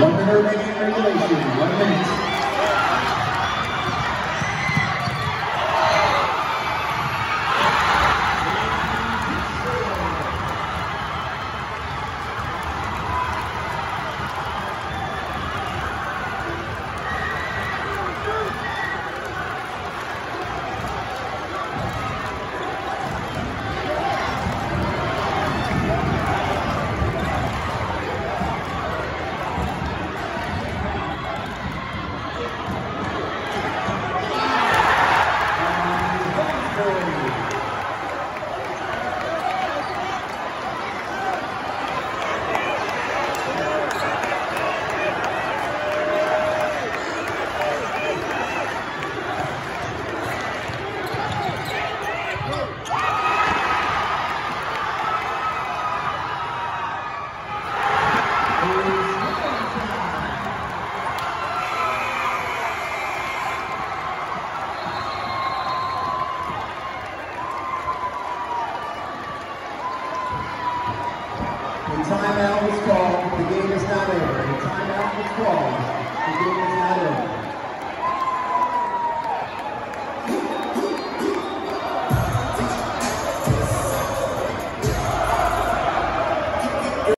1 minute remaining in regulation. 1 minute. The timeout was called. The game is not over. The timeout was called. The game is not over.